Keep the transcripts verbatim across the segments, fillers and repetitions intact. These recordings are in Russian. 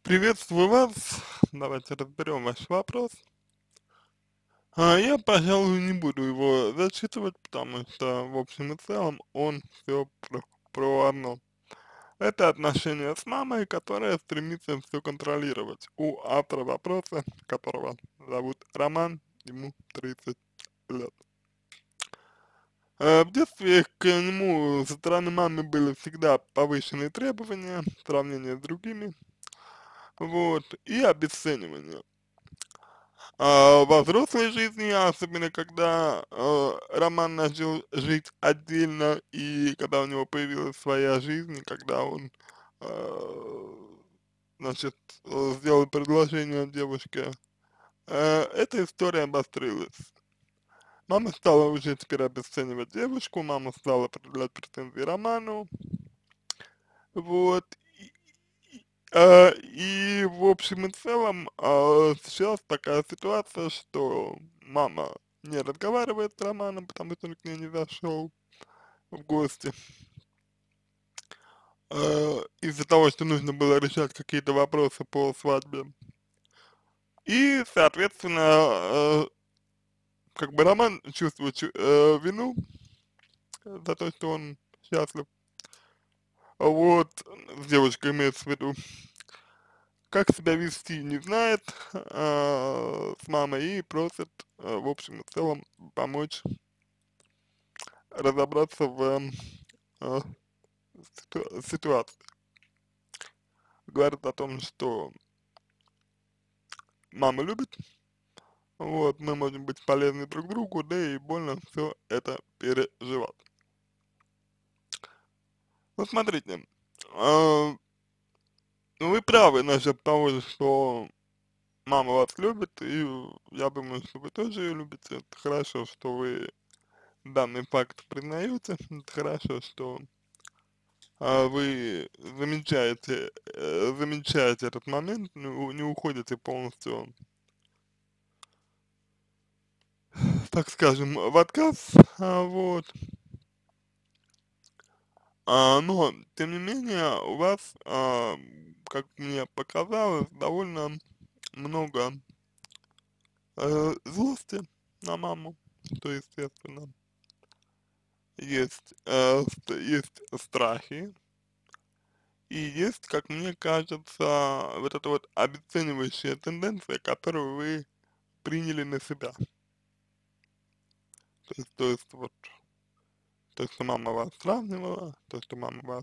Приветствую вас. Давайте разберем ваш вопрос. А, я, пожалуй, не буду его зачитывать, потому что, в общем и целом, он все про, про одно. Это отношения с мамой, которая стремится все контролировать. У автора вопроса, которого зовут Роман, ему тридцать лет. Э, В детстве к нему со стороны мамы были всегда повышенные требования в сравнении с другими, вот, и обесценивание. А, во взрослой жизни, особенно когда э, Роман начал жить отдельно, и когда у него появилась своя жизнь, и когда он, э, значит, э, сделал предложение девушке, э, эта история обострилась. Мама стала уже теперь обесценивать девушку, мама стала предъявлять претензии Роману, вот. И, и, а, и в общем и целом, а, сейчас такая ситуация, что мама не разговаривает с Романом, потому что он к ней не зашел в гости, а, из-за того, что нужно было решать какие-то вопросы по свадьбе. И, соответственно, э, как бы Роман чувствует чу- э, вину за то, что он счастлив. Вот, с девочкой имеется в виду. Как себя вести не знает, а, с мамой и просит, а, в общем и целом, помочь разобраться в а, ситу- ситуации. Говорит о том, что мама любит, вот, мы можем быть полезны друг другу, да и больно все это переживать. Ну, смотрите, а, ну, вы правы насчет того, что мама вас любит, и я думаю, что вы тоже ее любите. Это хорошо, что вы данный факт признаете, это хорошо, что а, вы замечаете, э, замечаете этот момент, не, у- не уходите полностью, так скажем, в отказ, а, вот. А, но, тем не менее, у вас, а, как мне показалось, довольно много э, злости на маму, что естественно. Есть, э, ст- есть страхи, и есть, как мне кажется, вот эта вот обесценивающая тенденция, которую вы приняли на себя. То есть, то есть вот то, что мама вас сравнивала, то, что мама вас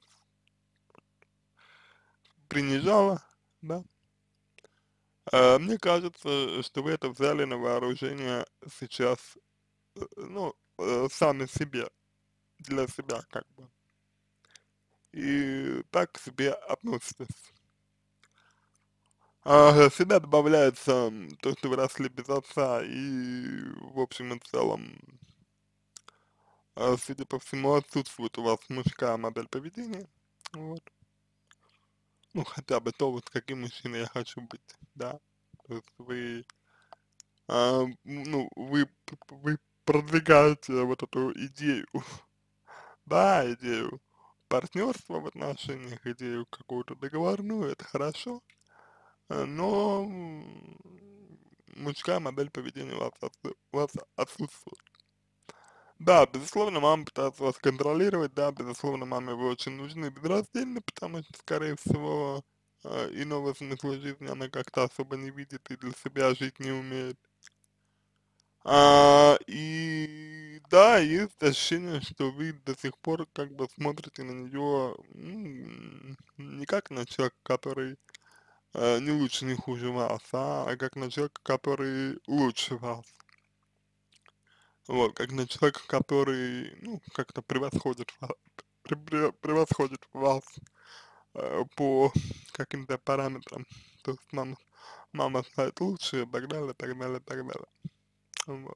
принижала, да. А, мне кажется, что вы это взяли на вооружение сейчас, э, ну, э, сами себе, для себя как бы. И так к себе относитесь. А всегда добавляется м, то, что вы росли без отца, и в общем и целом, а, судя по всему, отсутствует у вас мужская модель поведения, вот. Ну, хотя бы то, вот каким мужчиной я хочу быть, да. То есть вы, а, м, ну, вы, п- п- вы продвигаете вот эту идею, да, идею партнерства в отношениях, идею какую-то договорную, это хорошо, э, но м, мужская модель поведения у вас, отсу- у вас отсутствует. Да, безусловно, мама пытается вас контролировать, да, безусловно, маме вы очень нужны безраздельно, потому что, скорее всего, э, иного смысла жизни она как-то особо не видит и для себя жить не умеет. А, и да, есть ощущение, что вы до сих пор как бы смотрите на нее не как на человека, который э, не лучше, не хуже вас, а, а как на человека, который лучше вас. Вот, как на человека, который, ну, как-то превосходит ва- пре- пре- превосходит вас э, по каким-то параметрам. То есть мама, мама знает лучше и так далее, так далее, так далее. Вот.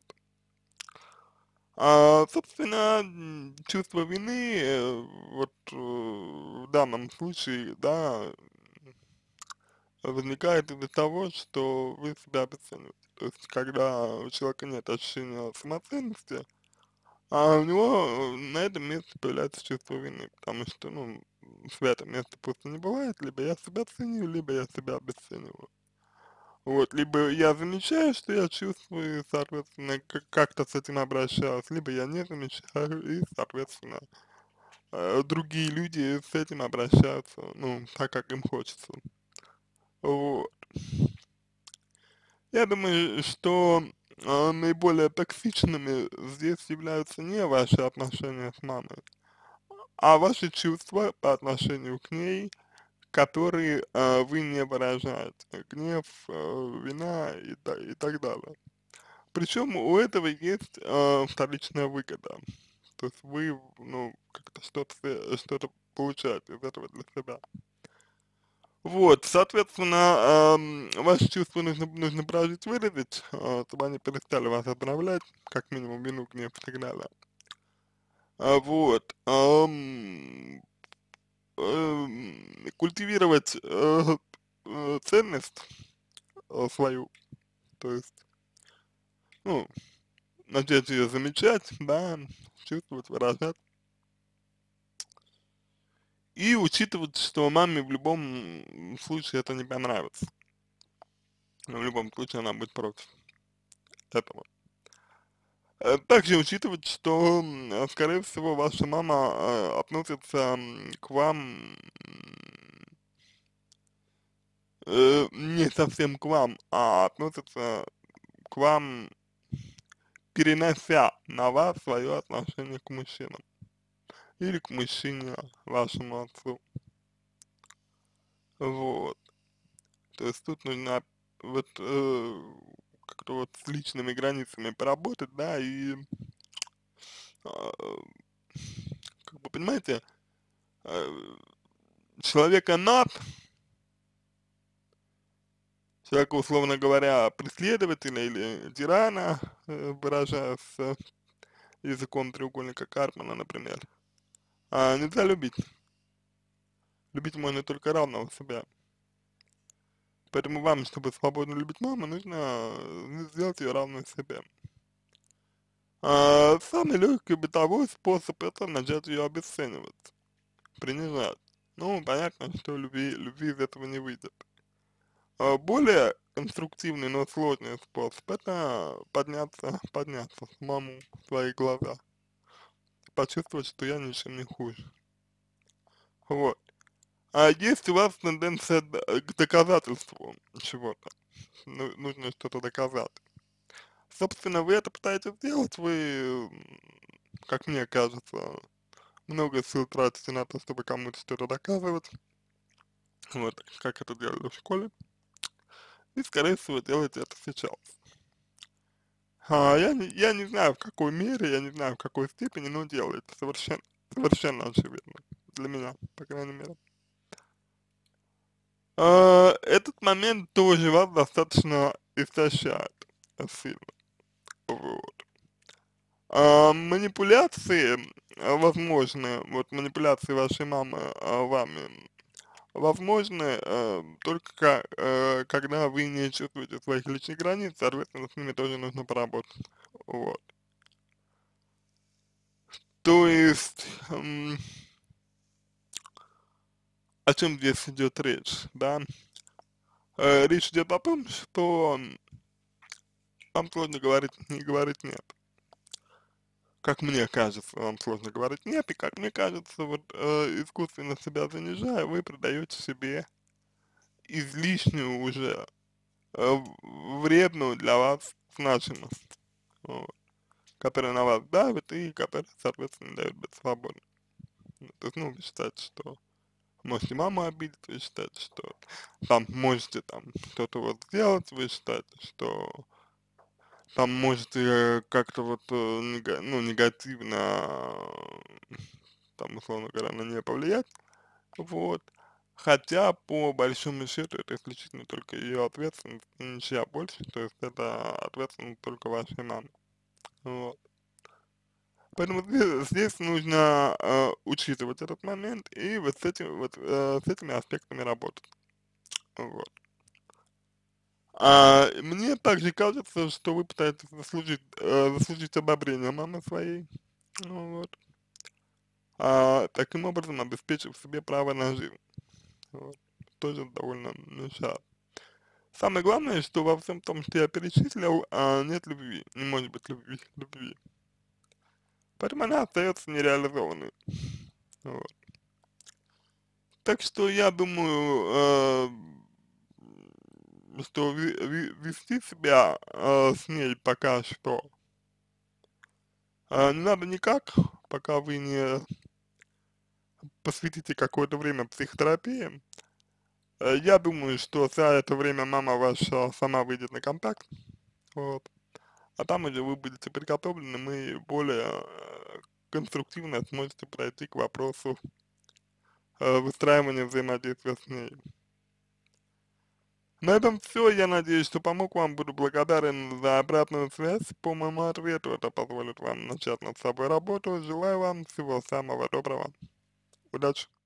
А, собственно, м, чувство вины, э, вот э, в данном случае, да, возникает из-за того, что вы себя обесцениваете. То есть, когда у человека нет ощущения самоценности, а у него э, на этом месте появляется чувство вины, потому что, ну, свято место пусто не бывает, либо я себя ценю, либо я себя обесцениваю. Вот, либо я замечаю, что я чувствую, и, соответственно, как- как-то с этим обращаюсь, либо я не замечаю, и, соответственно, э, другие люди с этим обращаются, ну, так, как им хочется. Вот. Я думаю, что а, наиболее токсичными здесь являются не ваши отношения с мамой, а ваши чувства по отношению к ней, которые а, вы не выражаете. Гнев, а, вина и, та- и так далее. Причем у этого есть а, вторичная выгода. То есть вы, ну, как-то что-то э, что-то получаете из этого для себя. Вот, соответственно, ам, ваши чувства нужно, нужно прожить, выразить, а, чтобы они перестали вас отравлять, как минимум вину, гнев и так далее. А, вот, ам, эм, культивировать э, э, ценность э, свою, то есть, ну, начать ее замечать, да, чувствовать, выражать, и учитывать, что маме в любом случае это не понравится. В любом случае она будет против этого. Э, Также учитывать, что, м, э, скорее всего, ваша мама э, относится м, к вам м, э, не совсем к вам, а относится к вам, перенося на вас свое отношение к мужчинам или к мужчине, вашему отцу. Вот. То есть тут нужно вот э, как-то вот с личными границами поработать, да, и а, как бы, понимаете, э, человека над, человека, условно говоря, преследователя или тирана, э, выражаясь э, языком треугольника Карпмана, например, а, нельзя любить. Любить можно только равного себя. Поэтому вам, чтобы свободно любить маму, нужно э, сделать ее равной себе. А, самый легкий бытовой способ — это начать ее обесценивать, принижать. Ну, понятно, что любви, любви из этого не выйдет. А более конструктивный, но сложный способ — это подняться, подняться самому в свои глаза, почувствовать, что я ничем не хуже. Вот. А есть у вас тенденция д- к доказательству чего-то, ну, нужно что-то доказать. Собственно, вы это пытаетесь сделать, вы, м, как мне кажется, много сил тратите на то, чтобы кому-то что-то доказывать, вот, как это делали в школе, и, скорее всего, делаете это сейчас. А, я не, я не знаю, в какой мере, я не знаю, в какой степени, но делаете совершенно, совершенно очевидно, для меня, по крайней мере. А, этот момент тоже вас достаточно истощает сильно, вот. А, манипуляции а, возможны, вот манипуляции вашей мамы а, вами, возможны э, только ка- э, когда вы не чувствуете своих личных границ, соответственно, с ними тоже нужно поработать, вот. То есть, м, о чем здесь идет речь, да? Э, речь идет о том, что м, вам сложно говорить, не говорить нет. Как мне кажется, вам сложно говорить нет, и как мне кажется, вот э, искусственно себя занижая, вы придаете себе излишнюю уже э, в- вредную для вас значимость, вот, которая на вас давит и которая, соответственно, не дает быть свободным. Ну, то есть, ну, вы считаете, что можете маму обидеть, вы считаете, что там можете там что-то вот сделать, вы считаете, что там можете э, как-то вот, э, нега- ну, негативно, э, там, условно говоря, на нее повлиять, вот. Хотя, по большому счету, это исключительно только ее ответственность, и ничья больше, то есть это ответственность только вашей мамы, вот. Поэтому здесь, здесь нужно э, учитывать этот момент и вот с этим, вот, э, с этими аспектами работать, вот. А мне также кажется, что вы пытаетесь заслужить, э, заслужить одобрение мамы своей, ну вот. а, таким образом обеспечив себе право на жизнь. Вот. Тоже довольно мешает. Самое главное, что во всем том, что я перечислил, а, нет любви, не может быть любви, любви. Поэтому она остается нереализованной. Вот. Так что я думаю, э, что ве- ве- вести себя э, с ней пока что э, не надо никак, пока вы не посвятите какое-то время психотерапии. Э, я думаю, что за это время мама ваша сама выйдет на контакт, вот, а там уже вы будете подготовлены, мы более э, конструктивно сможете подойти к вопросу э, выстраивания взаимодействия с ней. На этом все. Я надеюсь, что помог вам. Буду благодарен за обратную связь по моему ответу. Это позволит вам начать над собой работу. Желаю вам всего самого доброго. Удачи!